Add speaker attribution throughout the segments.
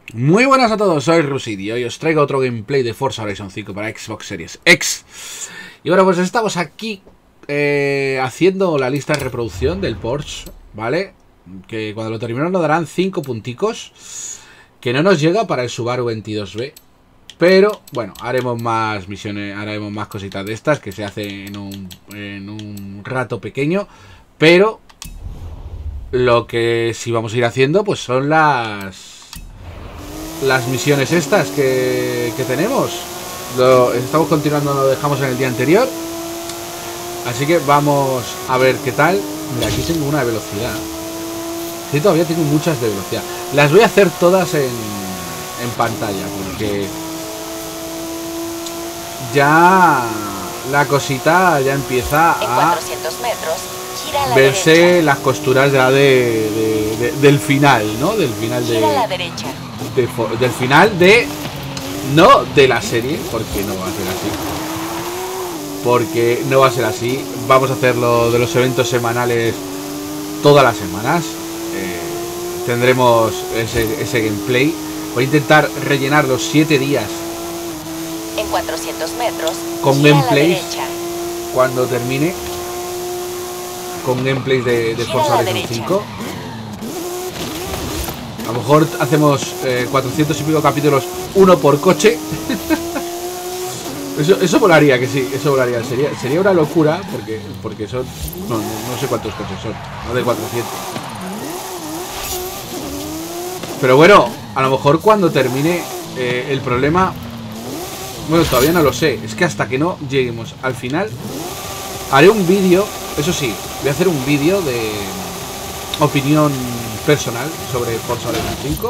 Speaker 1: Muy buenas a todos, soy Rusid y hoy os traigo otro gameplay de Forza Horizon 5 para Xbox Series X. Y bueno, pues estamos aquí haciendo la lista de reproducción del Porsche, ¿vale? Que cuando lo terminemos nos darán 5 punticos, que no nos llega para el Subaru 22B. Pero bueno, haremos más misiones, haremos más cositas de estas que se hace en un rato pequeño. Pero lo que sí vamos a ir haciendo pues son las misiones estas que tenemos. Estamos continuando, lo dejamos en el día anterior. Así que vamos a ver qué tal. Mira, aquí tengo una de velocidad. Sí, todavía tengo muchas de velocidad. Las voy a hacer todas en pantalla, porque ya la cosita ya empieza a
Speaker 2: 400 metros, gira a la
Speaker 1: verse
Speaker 2: derecha.
Speaker 1: las costuras ya del final, ¿no? Del final
Speaker 2: Gira a la derecha.
Speaker 1: del final no de la serie, porque no va a ser así. Porque no va a ser así. Vamos a hacerlo de los eventos semanales todas las semanas. Tendremos ese gameplay. Voy a intentar rellenar los 7 días
Speaker 2: En 400 metros,
Speaker 1: con
Speaker 2: gira a la
Speaker 1: gameplays
Speaker 2: derecha.
Speaker 1: cuando termine. Con gameplays de
Speaker 2: Gira
Speaker 1: Forza
Speaker 2: a la
Speaker 1: Horizon
Speaker 2: derecha.
Speaker 1: 5. A lo mejor hacemos 400 y pico capítulos, uno por coche. Eso volaría, que sí, eso volaría. Sería una locura, porque son... No sé cuántos coches son, no de 400. Pero bueno, a lo mejor cuando termine el problema... Bueno, todavía no lo sé. Es que hasta que no lleguemos al final, haré un vídeo. Eso sí, voy a hacer un vídeo de opinión personal sobre Forza Horizon 5.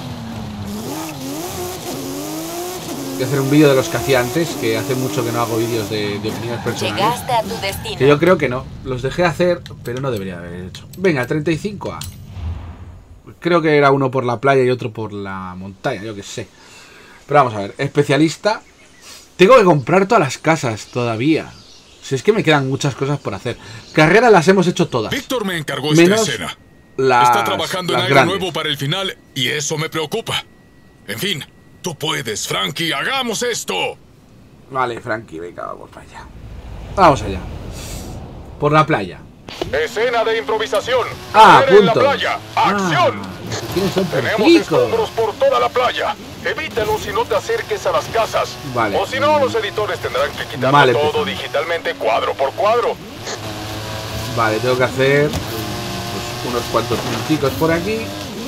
Speaker 1: Voy a hacer un vídeo de los que hacía antes, que hace mucho que no hago vídeos de opiniones personales.
Speaker 2: Llegaste a tu destino.
Speaker 1: Que yo creo que no. Los dejé hacer, pero no debería haber hecho. Venga, 35A. Creo que era uno por la playa y otro por la montaña, yo que sé. Pero vamos a ver, especialista. Tengo que comprar todas las casas todavía. Si es que me quedan muchas cosas por hacer. Carreras las hemos hecho todas.
Speaker 3: Víctor me encargó
Speaker 1: Menos
Speaker 3: esta escena.
Speaker 1: las,
Speaker 3: Está trabajando en
Speaker 1: las
Speaker 3: algo
Speaker 1: grandes.
Speaker 3: nuevo para el final y eso me preocupa. En fin, tú puedes, Frankie, hagamos esto.
Speaker 1: Vale, Frankie, venga, vamos para allá. Vamos allá. Por la playa.
Speaker 3: Escena de improvisación.
Speaker 1: Ah,
Speaker 3: Carrera en la
Speaker 1: punto.
Speaker 3: playa. ¡Acción!
Speaker 1: ¿Quiénes son
Speaker 3: Tenemos
Speaker 1: punticos?
Speaker 3: escombros por toda la playa. Evítalo si no te acerques a las casas.
Speaker 1: Vale.
Speaker 3: O si no, los editores tendrán que quitarlo
Speaker 1: Vale,
Speaker 3: todo
Speaker 1: empezamos.
Speaker 3: digitalmente cuadro por cuadro.
Speaker 1: Vale, tengo que hacer pues, unos cuantos punticos por aquí.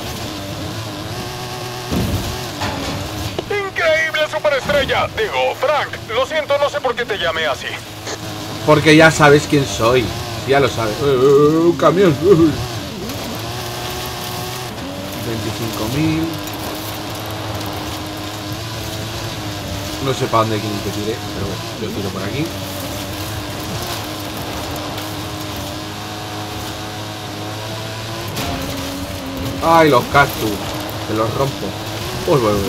Speaker 3: ¡Increíble superestrella! Digo, Frank, lo siento, no sé por qué te llamé así.
Speaker 1: Porque ya sabes quién soy. Ya lo sabes. Un camión. 25.000. No sé para dónde quieren que tire, pero bueno, yo tiro por aquí. ¡Ay, los cactus! Se los rompo. Uy, uy, uy,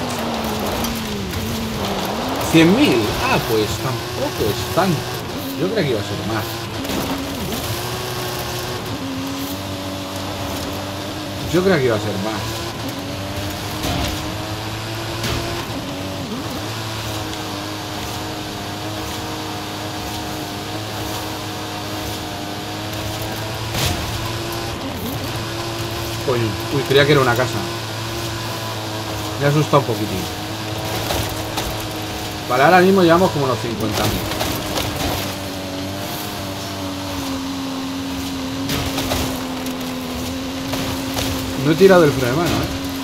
Speaker 1: uy. 100.000. Ah, pues tampoco es tanto. Yo creía que iba a ser más. Yo creo que iba a ser más. Uy, creía que era una casa. Me ha asustado un poquitín. Vale, ahora mismo llevamos como unos 50.000. No he tirado el freno de mano,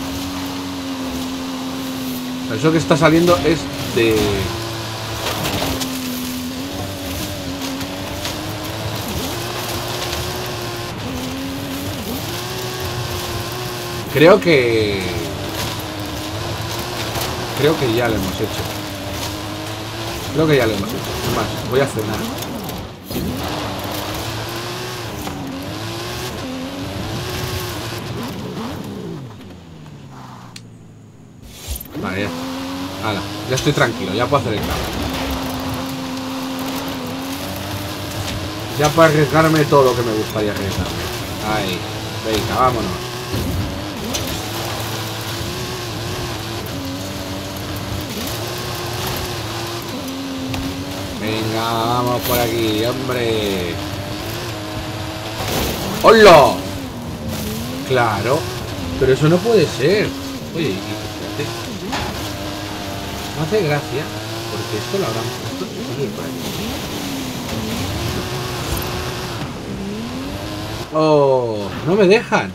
Speaker 1: Eso que está saliendo es de... Creo que ya lo hemos hecho. Creo que ya lo hemos hecho. Es más, voy a frenar. Vale, ya está. Hala, ya estoy tranquilo, ya puedo hacer el cambio. Ya puedo arriesgarme todo lo que me gustaría arriesgarme. Ahí, venga, vámonos. Venga, vamos por aquí, hombre. ¡Hola! Claro, pero eso no puede ser. Oye, espérate. No hace gracia, porque esto lo habrán puesto aquí, por aquí. Oh, no me dejan.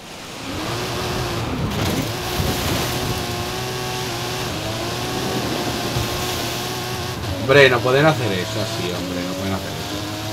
Speaker 1: Hombre, no pueden hacer eso así, hombre, no pueden hacer eso.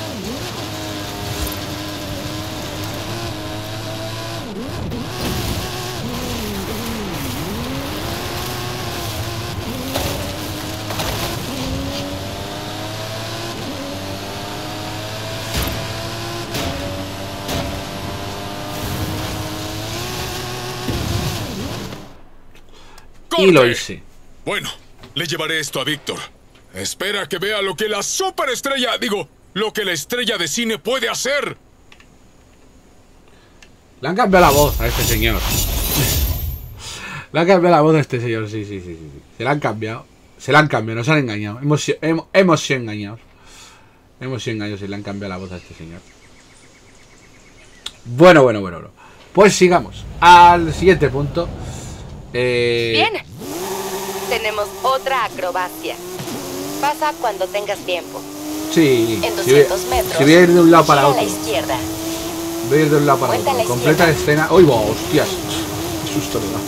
Speaker 1: Y lo hice.
Speaker 3: Bueno, le llevaré esto a Víctor. Espera que vea lo que la superestrella, digo, lo que la estrella de cine puede hacer.
Speaker 1: Le han cambiado la voz a este señor. Le han cambiado la voz a este señor, sí. Se la han cambiado. Se la han cambiado, nos han engañado. Hemos sido engañados. Hemos sido engañados y le han cambiado la voz a este señor. Bueno. Pues sigamos al siguiente punto.
Speaker 2: Bien. Tenemos otra acrobacia. Pasa cuando tengas tiempo.
Speaker 1: Sí.
Speaker 2: En 200 metros.
Speaker 1: Si voy a ir de un lado para
Speaker 2: gira
Speaker 1: otro.
Speaker 2: a la izquierda.
Speaker 1: Voy a ir de un lado para
Speaker 2: Cuenta
Speaker 1: otro.
Speaker 2: la
Speaker 1: Completa la
Speaker 2: izquierda.
Speaker 1: escena. ¡Uy, va! ¡Hostias! ¡Qué susto me da!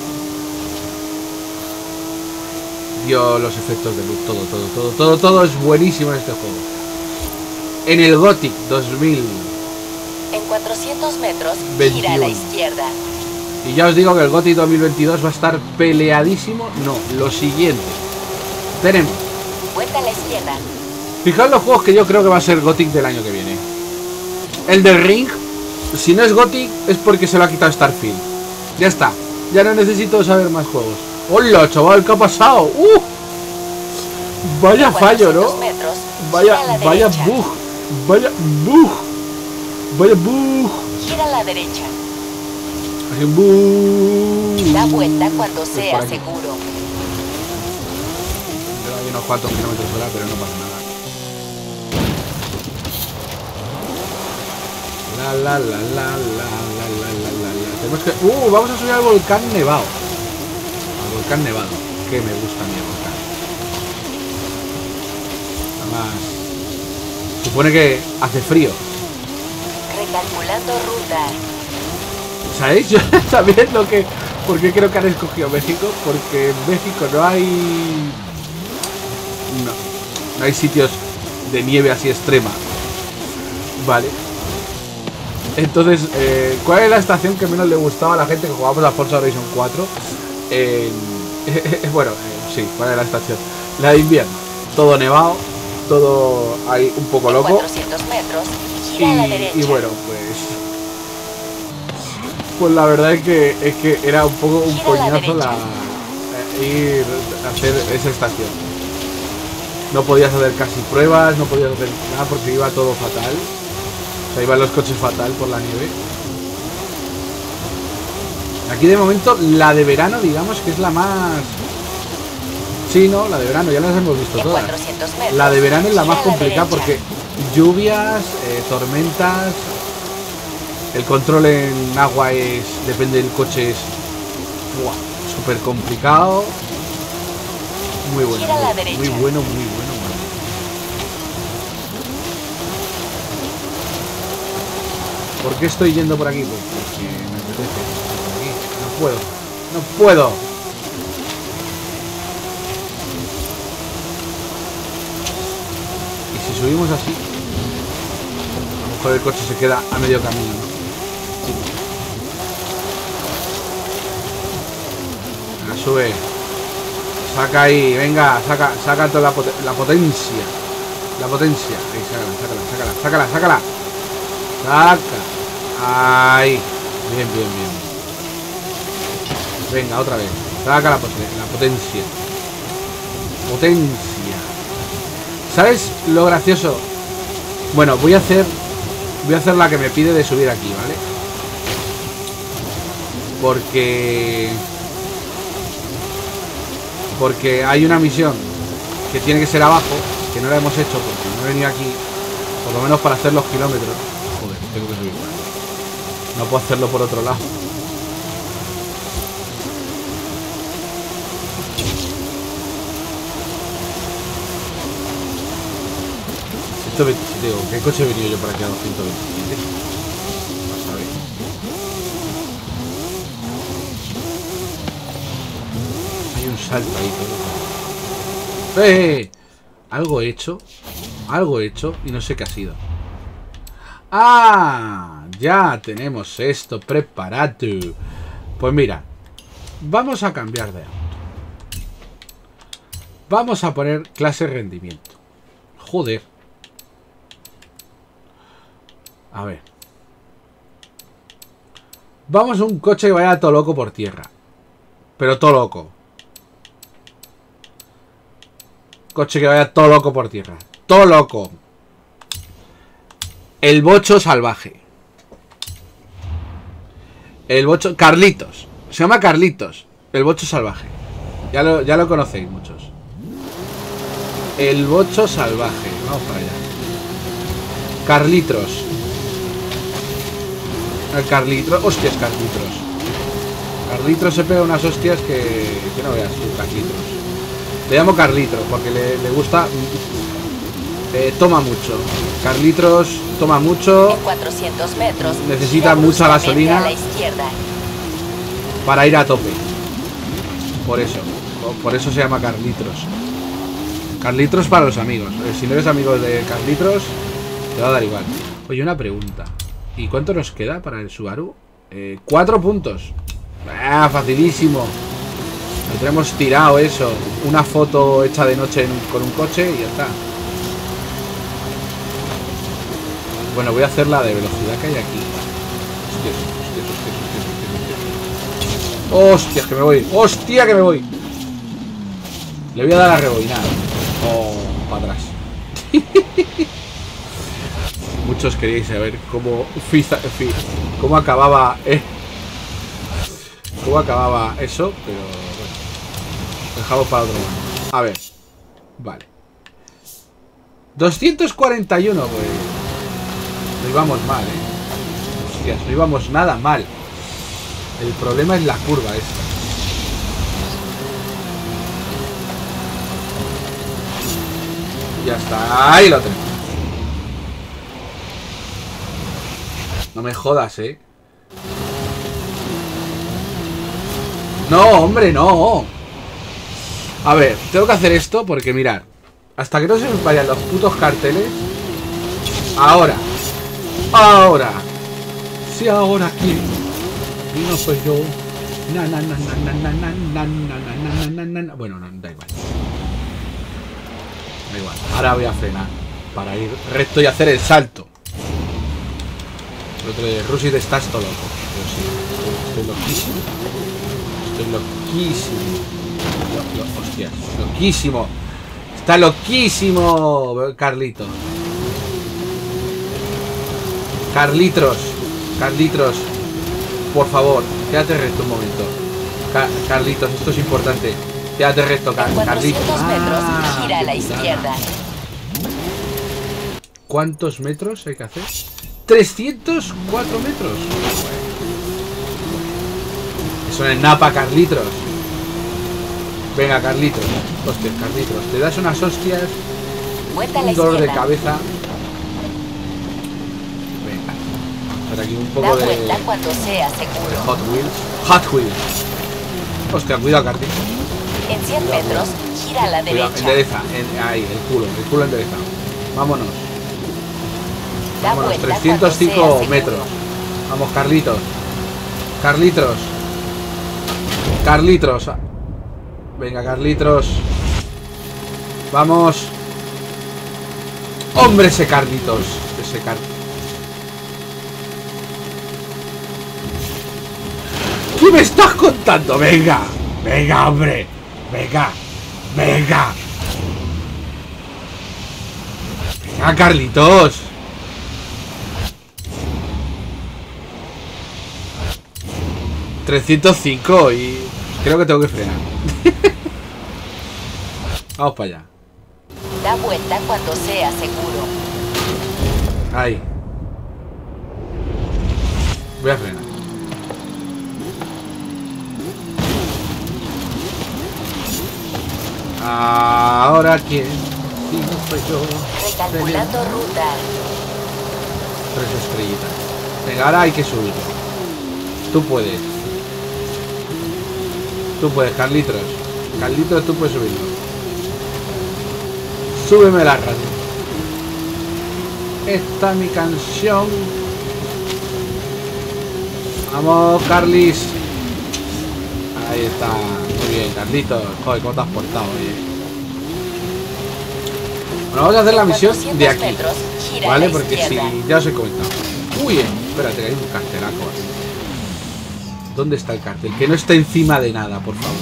Speaker 1: Dios, los efectos de luz. Todo es buenísimo en este juego. En el Gothic 2000.
Speaker 2: En 400 metros,
Speaker 1: 21.
Speaker 2: gira a la izquierda.
Speaker 1: Y ya os digo que el Gothic 2022 va a estar peleadísimo. No, lo siguiente. Tenemos.
Speaker 2: Vuelta a la izquierda.
Speaker 1: Fijaos los juegos que yo creo que va a ser Gothic del año que viene. El del Ring, si no es Gothic, es porque se lo ha quitado Starfield. Ya está. Ya no necesito saber más juegos. ¡Hola, chaval! ¿Qué ha pasado? Vaya fallo, ¿no?
Speaker 2: 400 metros,
Speaker 1: Vaya
Speaker 2: gira a la
Speaker 1: bug. Vaya bug.
Speaker 2: Gira a la derecha.
Speaker 1: Así un bug.
Speaker 2: Da vuelta cuando
Speaker 1: Pues
Speaker 2: sea
Speaker 1: por aquí.
Speaker 2: seguro.
Speaker 1: Hay unos cuantos kilómetros hora, pero no pasa nada. La. Tenemos que... vamos a subir al volcán nevado. Al volcán nevado. Que me gusta a mí el volcán. Además, supone que hace frío.
Speaker 2: Recalculando ruta.
Speaker 1: ¿Sabéis? Yo también lo que... ¿Por qué creo que han escogido México? Porque en México no hay... No hay sitios de nieve así extrema. Vale. Entonces, ¿cuál es la estación que menos le gustaba a la gente que jugábamos a Forza Horizon 4? Bueno, sí, ¿cuál es la estación? La de invierno. Todo nevado, todo ahí un poco
Speaker 2: En
Speaker 1: loco.
Speaker 2: 400 metros, gira a la derecha.
Speaker 1: Y bueno, pues la verdad es que era un poco un
Speaker 2: Gira a la
Speaker 1: coñazo
Speaker 2: derecha.
Speaker 1: ir a hacer esa estación. No podías hacer casi pruebas, no podías hacer nada porque iba todo fatal. O sea, iban los coches fatal por la nieve. Aquí de momento la de verano, digamos que es la más... Sí, no, la de verano, ya las hemos visto
Speaker 2: En
Speaker 1: todas.
Speaker 2: 400 metros,
Speaker 1: La de verano es la
Speaker 2: gira
Speaker 1: más
Speaker 2: a la
Speaker 1: complicada
Speaker 2: derecha.
Speaker 1: porque lluvias, tormentas, el control en agua es... Depende del coche, es... súper complicado. Muy bueno,
Speaker 2: Gira a la
Speaker 1: muy
Speaker 2: derecha.
Speaker 1: bueno. ¿Por qué estoy yendo por aquí? Pues porque me apetece. Por aquí. No puedo. Y si subimos así, a lo mejor el coche se queda a medio camino, ¿no? Venga, sube. Saca ahí, venga, saca toda la potencia. La potencia. Ahí, sácala. Saca. Ahí. Bien. Venga, otra vez. Saca la potencia. Potencia. ¿Sabes lo gracioso? Bueno, voy a hacer la que me pide de subir aquí, ¿vale? Porque hay una misión que tiene que ser abajo. que no la hemos hecho porque no he venido aquí, por lo menos para hacer los kilómetros. Joder, tengo que subir. No puedo hacerlo por otro lado. Digo, ¿qué coche he venido yo para aquí a 227? Vas a ver. Hay un salto ahí todo. Algo he hecho y no sé qué ha sido. ¡Ah! Ya tenemos esto preparado. Pues mira, vamos a cambiar de auto. Vamos a poner clase rendimiento. Joder. A ver. Vamos a un coche que vaya todo loco por tierra. Pero todo loco. Coche que vaya todo loco por tierra. Todo loco. El bocho salvaje. El bocho... Carlitos. Se llama Carlitos. El bocho salvaje. Ya lo conocéis muchos. El bocho salvaje. Vamos para allá. Carlitos. El Carlitos. Hostias, Carlitos. Carlitos se pega unas hostias que no veas tú, Carlitos. Le llamo Carlitos porque le gusta. Toma mucho. Carlitos toma mucho.
Speaker 2: En 400 metros.
Speaker 1: Necesita mucha gasolina
Speaker 2: a la izquierda.
Speaker 1: para ir a tope. Por eso se llama Carlitos. Carlitos para los amigos. Si no eres amigo de Carlitos, te va a dar igual. Oye, una pregunta. ¿Y cuánto nos queda para el Subaru? 4 puntos. Facilísimo. Lo tenemos tirado eso. Una foto hecha de noche con un coche y ya está. Bueno, voy a hacer la de velocidad que hay aquí. Hostias, que me voy. Hostia, que me voy. Le voy a dar a rebobinar. Oh, para atrás. Muchos queríais saber cómo acababa eso, pero bueno, dejamos para otro lado. A ver, vale. 241, pues no íbamos mal, Hostias, no íbamos nada mal. El problema es la curva esta. Ya está, ahí lo tenemos. No me jodas, No, hombre, no. A ver, tengo que hacer esto porque mirad, hasta que no se me vayan los putos carteles. Ahora. Sí, ahora quién. Y no soy yo. Bueno, no, da igual. Da igual. Ahora voy a frenar para ir recto y hacer el salto. El otro de Rusi, estás todo loco. Yo sí, estoy loquísimo. Hostias, loquísimo. Está loquísimo, Carlitos. Carlitos, por favor, quédate recto un momento. Carlitos, esto es importante. Quédate recto, Carlitos.
Speaker 2: 400 metros, gira a la izquierda.
Speaker 1: ¿Cuántos metros hay que hacer? 304 metros. Eso no es napa, Carlitos. Venga, Carlitos. Hostias, Carlitos. Te das unas hostias. Un dolor de cabeza. Venga. Por aquí un poco de
Speaker 2: cuando sea seguro.
Speaker 1: Hot Wheels. Hostia, cuidado, Carlitos.
Speaker 2: En 100 metros, gira a la derecha.
Speaker 1: Endereza. Ahí, el culo enderezado. Vámonos. Vámonos, 305 metros. Vamos, Carlitos. Venga, Carlitos. Vamos. Hombre, ese Carlitos. ¿Qué me estás contando? Venga, hombre. Venga, Carlitos. ...305 y... creo que tengo que frenar. Vamos para allá.
Speaker 2: Da vuelta cuando sea seguro.
Speaker 1: Ahí. Voy a frenar. Ahora quién. Si no soy yo.
Speaker 2: Recalculando ruta.
Speaker 1: 3 estrellitas. Venga, ahora hay que subir. Tú puedes. Tú puedes, Carlitos. Carlitos, tú puedes subirlo. Súbeme la radio. Esta es mi canción. Vamos, Carlis. Ahí está. Muy bien, Carlitos. Joder, cómo te has portado, oye. Bueno, vamos a hacer la misión de aquí. ¿Vale? Porque si ya os he comentado. Uy, espérate, que hay un cartelaco aquí. ¿Dónde está el cartel? Que no esté encima de nada, por favor.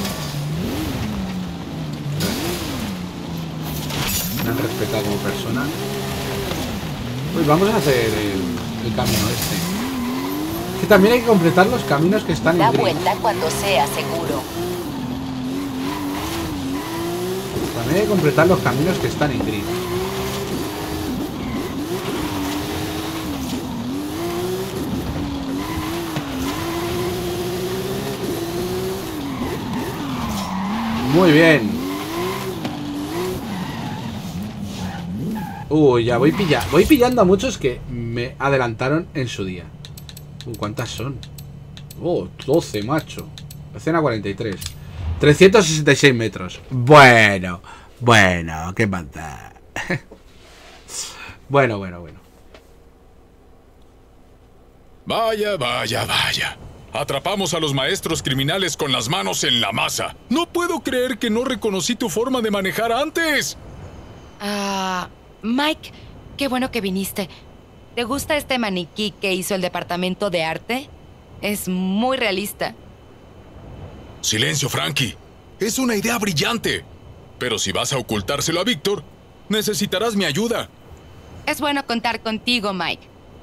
Speaker 1: Me han respetado como persona. Pues vamos a hacer el camino este. Que también hay que completar los caminos que están en
Speaker 2: Da
Speaker 1: gris.
Speaker 2: vuelta cuando sea seguro.
Speaker 1: También hay que completar los caminos que están en gris. Muy bien. Ya voy pillando a muchos que me adelantaron en su día. ¿Cuántas son? 12, macho. Escena 43. 366 metros. Bueno, qué pasa. Bueno.
Speaker 3: Vaya. Atrapamos a los maestros criminales con las manos en la masa. No puedo creer que no reconocí tu forma de manejar antes.
Speaker 4: Mike, qué bueno que viniste. ¿Te gusta este maniquí que hizo el departamento de arte? Es muy realista.
Speaker 3: Silencio, Frankie. Es una idea brillante. Pero si vas a ocultárselo a Víctor, necesitarás mi ayuda.
Speaker 4: Es bueno contar contigo, Mike.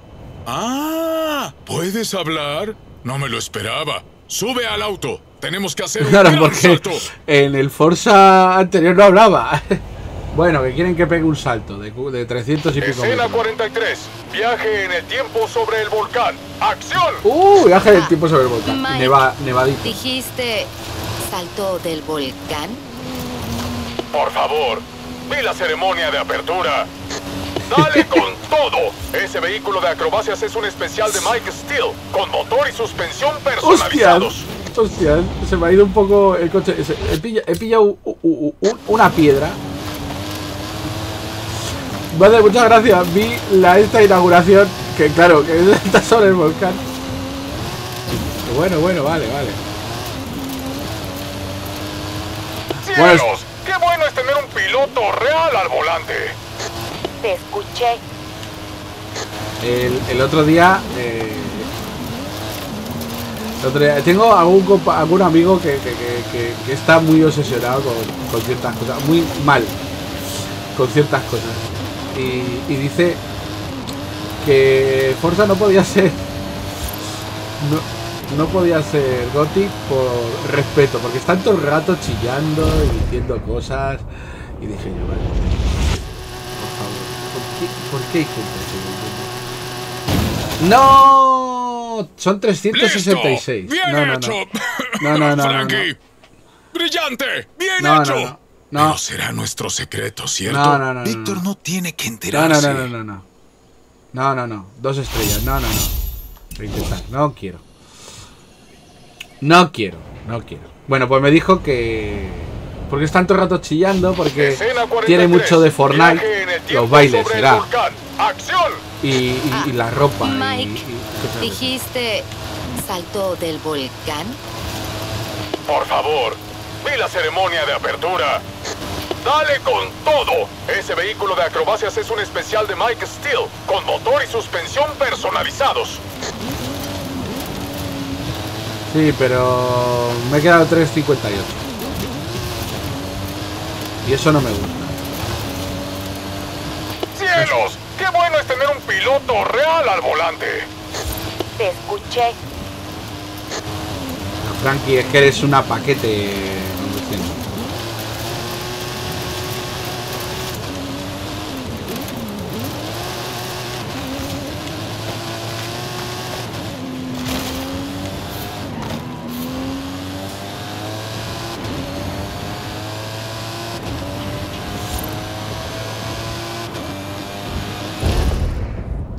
Speaker 3: ¿Puedes hablar? No me lo esperaba. Sube al auto. Tenemos que hacer un
Speaker 1: Claro,
Speaker 3: gran
Speaker 1: porque
Speaker 3: salto.
Speaker 1: en el Forza anterior no hablaba. Bueno, que quieren que pegue un salto de 300 y pico
Speaker 3: Escena
Speaker 1: metros.
Speaker 3: 43. Viaje en el tiempo sobre el volcán. ¡Acción!
Speaker 1: Viaje del tiempo sobre el volcán.
Speaker 4: Mike,
Speaker 1: Nevadito.
Speaker 4: ¿Dijiste salto del volcán?
Speaker 3: Por favor, ve la ceremonia de apertura. ¡Dale con todo! Ese vehículo de acrobacias es un especial de Mike Steele, con motor y suspensión personalizados.
Speaker 1: Hostia, se me ha ido un poco el coche. He pillado una piedra. Vale, muchas gracias. Vi esta inauguración, que claro, que está sobre el volcán. Bueno, vale.
Speaker 3: ¡Cielos! ¡Qué bueno es tener un piloto real al volante!
Speaker 2: Te escuché.
Speaker 1: El otro día tengo algún amigo que está muy obsesionado con ciertas cosas, muy mal con ciertas cosas, y dice que Forza no podía ser GOTY por respeto, porque están todo el rato chillando y diciendo cosas, y dije yo, vale, por favor, ¿por qué hay gente así? ¡No! Son 366.
Speaker 3: ¡Listo! ¡Bien hecho!
Speaker 1: No.
Speaker 3: Frankie. ¡Brillante! ¡Bien hecho!
Speaker 1: No.
Speaker 3: Pero será nuestro secreto, ¿cierto?
Speaker 1: No.
Speaker 3: Víctor no tiene que enterarse.
Speaker 1: No. 2 estrellas. No. Voy a intentar. No quiero. Bueno, pues me dijo que... Porque están todo el rato chillando, porque tiene mucho de Fortnite. Los bailes, será.
Speaker 3: ¡Acción!
Speaker 1: Y la ropa.
Speaker 4: Mike,
Speaker 1: cosas así.
Speaker 4: ¿dijiste salto del volcán?
Speaker 3: Por favor, ve la ceremonia de apertura. ¡Dale con todo! Ese vehículo de acrobacias es un especial de Mike Steele, con motor y suspensión personalizados.
Speaker 1: Sí, pero me he quedado 3.58. Y eso no me gusta.
Speaker 3: ¡Cielos! ¡Qué bueno es tener un piloto real al volante!
Speaker 2: Te escuché.
Speaker 1: No, Frankie, es que eres una paquete conduciendo.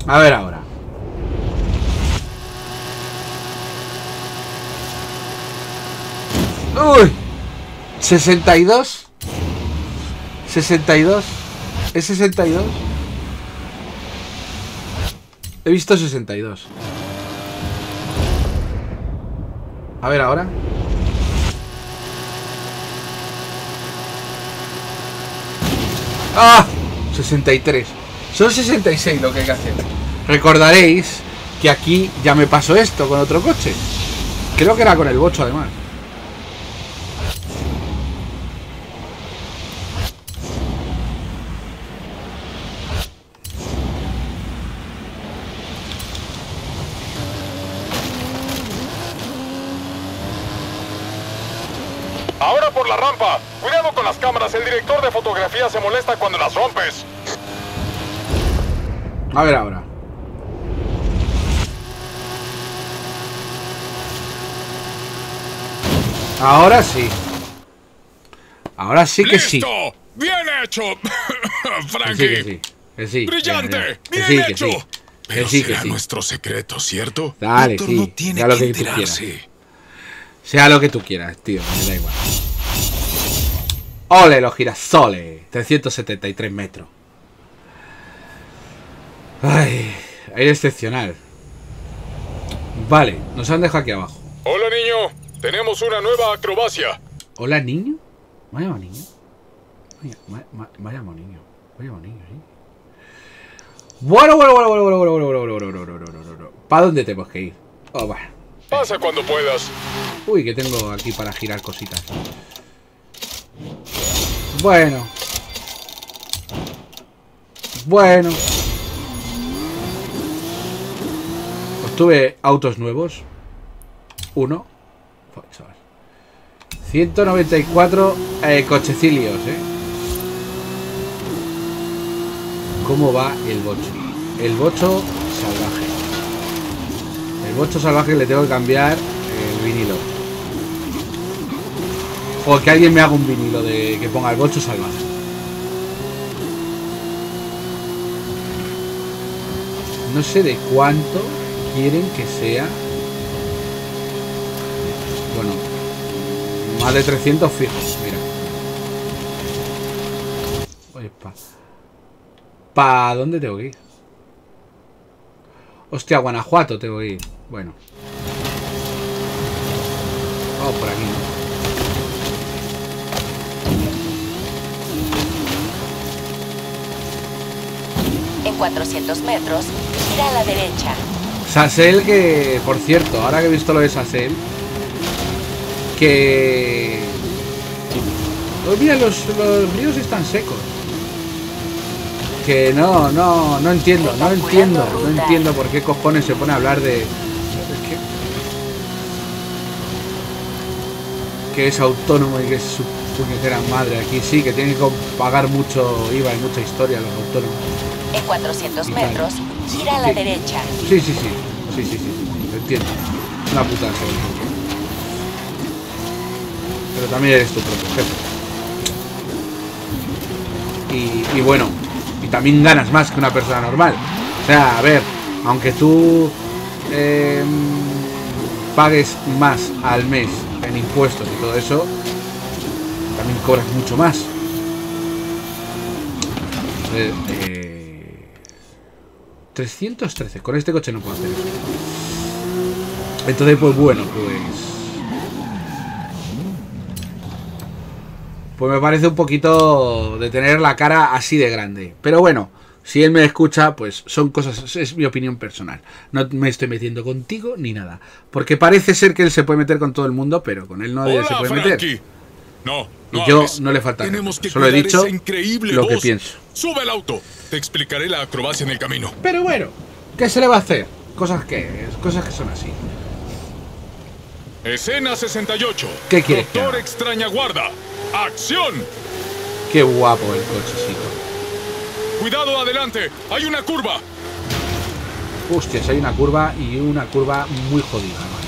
Speaker 1: A ver ahora. Uy. 62. 62. ¿Es 62? He visto 62. A ver ahora. ¡Ah! 63. Son 66 lo que hay que hacer. Recordaréis que aquí ya me pasó esto con otro coche. Creo que era con el bocho además.
Speaker 3: Ahora por la rampa. Cuidado con las cámaras. El director de fotografía se molesta cuando las rompes.
Speaker 1: A ver ahora. Ahora sí. Ahora sí que sí.
Speaker 3: ¡Listo! ¡Bien hecho!
Speaker 1: Frankie. Que sí.
Speaker 3: ¡Brillante!
Speaker 1: Que
Speaker 3: ¡Bien
Speaker 1: sí, que
Speaker 3: hecho!
Speaker 1: sí.
Speaker 3: Pero
Speaker 1: Que sí, que
Speaker 3: será
Speaker 1: sí.
Speaker 3: nuestro secreto, ¿cierto?
Speaker 1: Dale,
Speaker 3: Víctor
Speaker 1: sí.
Speaker 3: no tiene
Speaker 1: Sea lo
Speaker 3: que
Speaker 1: que tú quieras.
Speaker 3: enterarse.
Speaker 1: Sea lo que tú quieras, tío. Me da igual. ¡Ole los girasoles! 373 metros. Ay, aire excepcional. Vale, nos han dejado aquí abajo.
Speaker 3: Hola, niño. Tenemos una nueva acrobacia.
Speaker 1: ¿Hola, niño? Vaya niño. Vaya niño. Vaya niño, sí. Bueno. ¿Para dónde tenemos que ir? Oh, va.
Speaker 3: Pasa cuando puedas.
Speaker 1: Uy, que tengo aquí para girar cositas. Bueno. Obtuve autos nuevos. 1. 194 cochecilios, ¿Cómo va el bocho? El bocho salvaje. El bocho salvaje le tengo que cambiar el vinilo. O que alguien me haga un vinilo de que ponga el bocho salvaje. No sé de cuánto quieren que sea. Bueno, más de 300 fijos, mira. Oye, ¿pa dónde tengo que ir? Hostia, Guanajuato tengo que ir. Bueno. Vamos por aquí, ¿no?
Speaker 2: En 400 metros, gira a la derecha.
Speaker 1: Sasel, que por cierto, ahora que he visto lo de Sasel, que... Oh, mira, los ríos están secos. Que no entiendo por qué cojones se pone a hablar de... que es autónomo y que es su puñetera madre aquí. Sí, que tienen que pagar mucho IVA y mucha historia los autónomos.
Speaker 2: En 400 metros, gira a la derecha.
Speaker 1: Sí, lo entiendo. Una puta seguro. Pero también eres tu propio jefe. Y bueno, y también ganas más que una persona normal. O sea, a ver, aunque tú pagues más al mes en impuestos y todo eso, también cobras mucho más. 313. Con este coche no puedo hacer eso. Entonces, pues bueno, pues me parece un poquito de tener la cara así de grande. Pero bueno, si él me escucha, pues son cosas, es mi opinión personal. No me estoy metiendo contigo ni nada. Porque parece ser que él se puede meter con todo el mundo, pero con él no se puede meter.
Speaker 3: No
Speaker 1: Y yo
Speaker 3: hables.
Speaker 1: no le falta.
Speaker 3: Tenemos que
Speaker 1: Solo he
Speaker 3: cuidar
Speaker 1: dicho
Speaker 3: esa increíble
Speaker 1: lo que
Speaker 3: voz.
Speaker 1: pienso.
Speaker 3: Sube el auto. Te explicaré la acrobacia en el camino.
Speaker 1: Pero bueno, ¿qué se le va a hacer? Cosas que son así.
Speaker 3: Escena 68.
Speaker 1: ¿Qué quieres que
Speaker 3: Doctor
Speaker 1: haga?
Speaker 3: Extraña Guarda. ¡Acción!
Speaker 1: Qué guapo el cochecito.
Speaker 3: Cuidado adelante. Hay una curva.
Speaker 1: Hostias, hay una curva y una curva muy jodida, ¿no?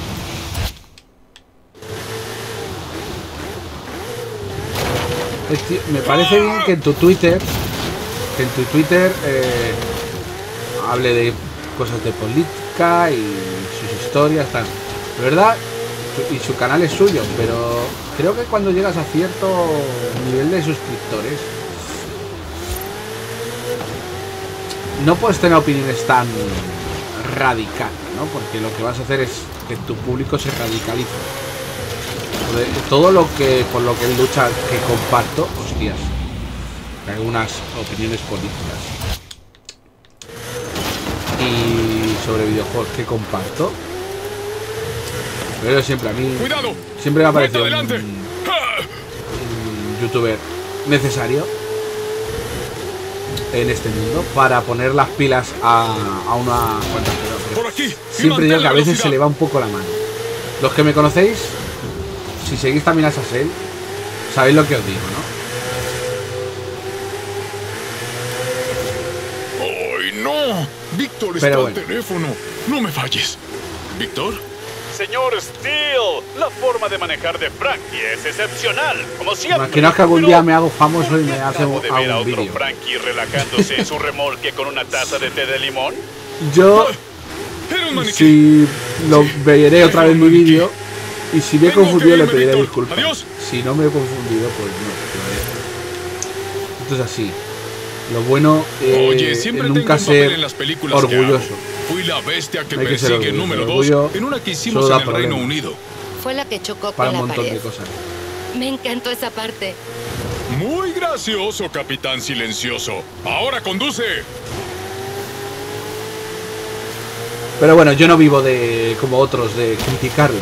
Speaker 1: Me parece bien que en tu Twitter hable de cosas de política y sus historias, tal. De verdad, y su canal es suyo, pero creo que cuando llegas a cierto nivel de suscriptores no puedes tener opiniones tan radicales, ¿no? Porque lo que vas a hacer es que tu público se radicalice. Todo lo que por lo que él lucha, que comparto, hostias, algunas opiniones políticas y sobre videojuegos que comparto, pero siempre a mí siempre me ha parecido un youtuber necesario en este mundo para poner las pilas a una cuanta, pero siempre digo que a veces se le va un poco la mano. Los que me conocéis, si seguís también a Sasel, sabéis lo que os digo, ¿no?
Speaker 3: ¡Ay, no! Víctor está al teléfono. No me falles. ¿Víctor?
Speaker 5: Señor Steele, la forma de manejar de Frankie es excepcional, como siempre.
Speaker 1: Imaginaos que algún día me hago famoso y me hace un vídeo.
Speaker 5: Frankie relajándose en su remolque con una taza de té de limón.
Speaker 1: Yo, si lo veré otra vez mi vídeo, y si me he confundido le pediré disculpas. Si no me he confundido, pues no. Esto es así. Lo bueno es nunca ser orgulloso.
Speaker 3: Fui la bestia que persigue número 2 en una que hicimos en el Reino Unido.
Speaker 4: Fue la que chocó
Speaker 1: para
Speaker 4: con
Speaker 1: un
Speaker 4: la
Speaker 1: montón
Speaker 4: pared.
Speaker 1: de cosas.
Speaker 4: Me encantó esa parte.
Speaker 3: Muy gracioso, capitán silencioso. Ahora conduce.
Speaker 1: Pero bueno, yo no vivo de como otros de criticarle.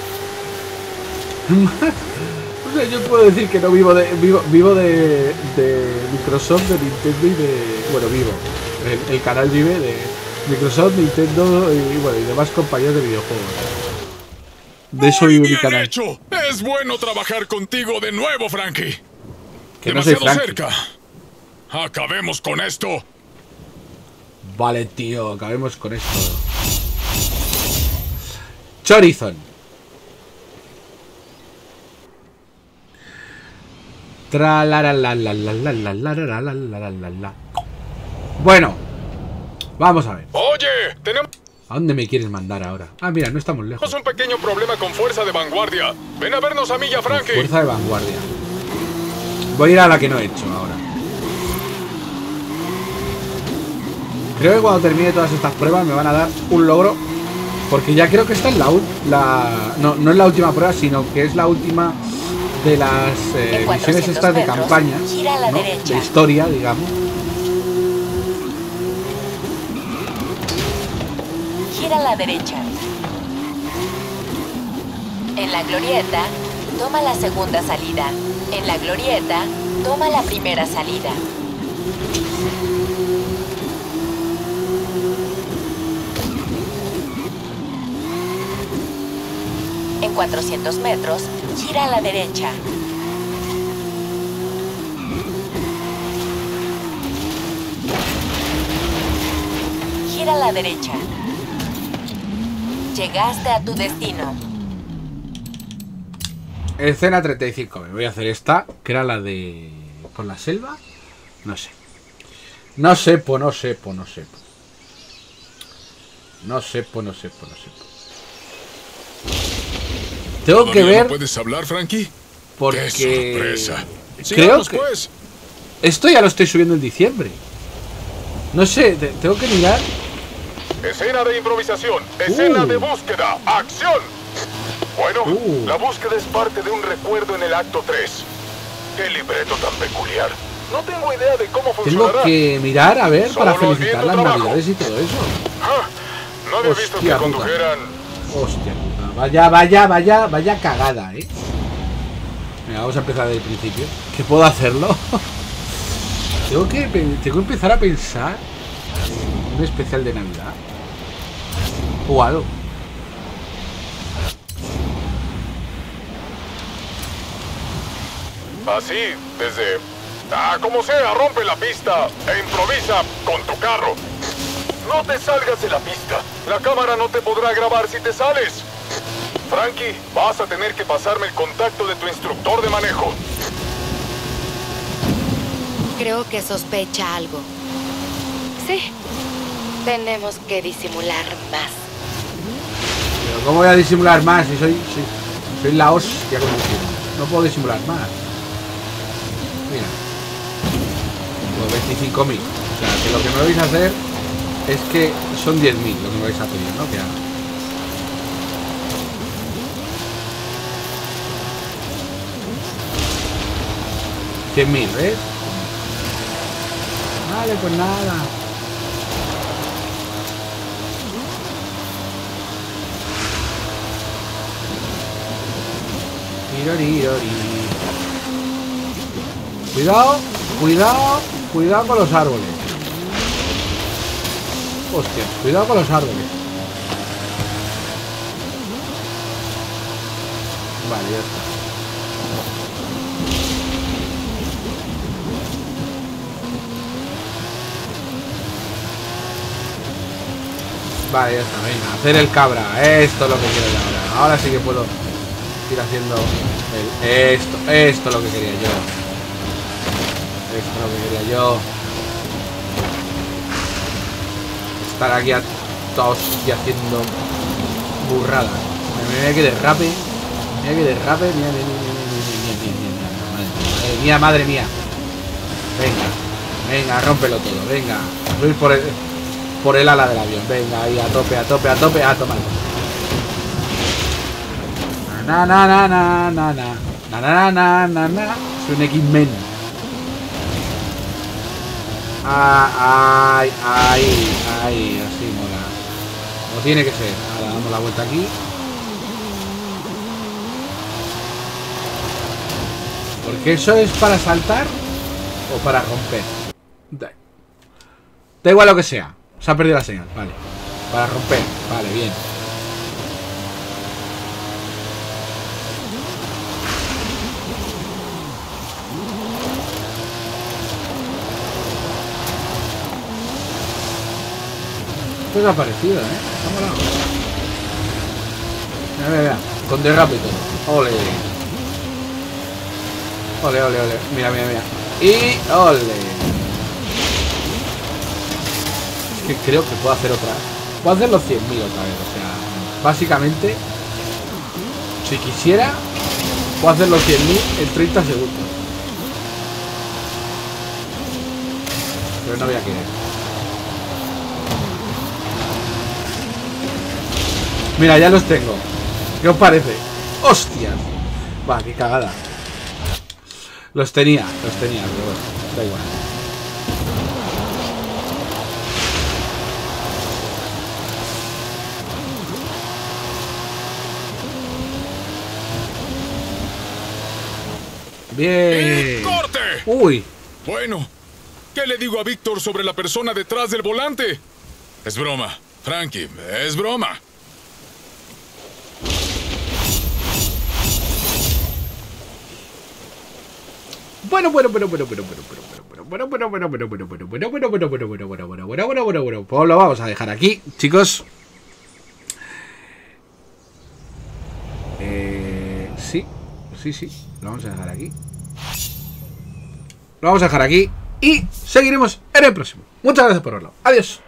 Speaker 1: O sea, yo puedo decir que no vivo de Microsoft, de Nintendo y de... Bueno, vivo. El canal vive de Microsoft, Nintendo y bueno, y demás compañías de videojuegos. De eso vive mi canal.
Speaker 3: Hecho. Es bueno trabajar contigo de nuevo, Frankie.
Speaker 1: Que no soy
Speaker 3: Demasiado
Speaker 1: Frankie.
Speaker 3: cerca. Acabemos con esto.
Speaker 1: Vale, tío, acabemos con esto. Chorizon. Bueno, vamos a ver.
Speaker 3: Oye, tenemos
Speaker 1: ¿A dónde me quieres mandar ahora? Ah, mira, no estamos lejos.
Speaker 3: un pequeño problema con fuerza de vanguardia. Ven a vernos a mí y a Frankie.
Speaker 1: Fuerza de vanguardia. Voy a ir a la que no he hecho ahora. Creo que cuando termine todas estas pruebas me van a dar un logro. Porque ya creo que esta es no es la última prueba, sino que es la última de las misiones estas de campaña, ¿no? De historia, digamos.
Speaker 2: Gira a la derecha. En la glorieta, toma la segunda salida. En la glorieta, toma la primera salida. En 400 metros, gira a la derecha. Gira a la derecha. Llegaste a tu destino.
Speaker 1: Escena 35. Me voy a hacer esta, que era la de... ¿Por la selva? No sé. No sepo. Tengo que ver...
Speaker 3: ¿No puedes hablar, Frankie?
Speaker 1: Porque...
Speaker 3: ¡Qué sorpresa!
Speaker 1: Creo que... Esto ya lo estoy subiendo en diciembre. No sé, tengo que mirar.
Speaker 3: Escena de improvisación. Escena de búsqueda. ¡Acción! Bueno, la búsqueda es parte de un recuerdo en el acto 3. ¡Qué libreto tan peculiar! No tengo idea de cómo funcionará.
Speaker 1: Tengo que mirar, a ver, para
Speaker 3: Solo
Speaker 1: felicitar las
Speaker 3: olvido
Speaker 1: navidades y todo eso.
Speaker 3: No había visto que condujeran.
Speaker 1: Hostia puta. Vaya cagada, Venga, vamos a empezar desde el principio. ¿Qué puedo hacerlo? Tengo que empezar a pensar un especial de Navidad o algo.
Speaker 3: Así, desde... como sea, rompe la pista e improvisa con tu carro. No te salgas de la pista. La cámara no te podrá grabar si te sales. Frankie, vas a tener que pasarme el contacto de tu instructor de manejo.
Speaker 4: Creo que sospecha algo.
Speaker 6: Sí,
Speaker 2: Tenemos que disimular más.
Speaker 1: Pero ¿cómo voy a disimular más si soy la hostia conduciendo? No puedo disimular más. Mira. Pues 25.000. O sea, que lo que me vais a hacer es que son 10.000 lo que me vais a pedir, ¿no? Que haga. $100.000, ¿ves? Vale, pues nada. Cuidado, cuidado, cuidado con los árboles. Hostia, cuidado con los árboles. Vale, ya está. Vale, ya está, venga, hacer el cabra. Esto es lo que quiero yo ahora. Ahora sí que puedo ir haciendo esto es lo que quería yo. Esto es lo que quería yo. Estar aquí a todos y haciendo burradas. Mira que derrape. Mira que derrape. Mira, madre mía. Venga, venga, rómpelo todo. Venga, voy por el ala del avión. Venga, ahí a tope, a tope, a tope. A tomar. Soy un X-Men. Ay, así mola. Como tiene que ser. Ahora damos la vuelta aquí. Porque eso es para saltar o para romper. Da igual lo que sea. Se ha perdido la señal, vale. Para romper, vale, bien. Esto es aparecido, está molado. Mira, con derrape y todo. Ole. Ole, ole, ole. Mira, mira, mira. Y ole. Es que creo que puedo hacer otra. Puedo hacer los 100.000 otra vez. O sea, básicamente, si quisiera, puedo hacer los 100.000 en 30 segundos. Pero no voy a querer. Mira, ya los tengo. ¿Qué os parece? ¡Hostias! Va, qué cagada. Los tenía, pero bueno, da igual. Bien.
Speaker 3: ¡Corte!
Speaker 1: Uy.
Speaker 3: Bueno, ¿qué le digo a Víctor sobre la persona detrás del volante? Es broma, Frankie, es broma.
Speaker 1: Bueno. Pues lo vamos a dejar aquí, chicos. Sí. Lo vamos a dejar aquí. Lo vamos a dejar aquí y seguiremos en el próximo. Muchas gracias por verlo. Adiós.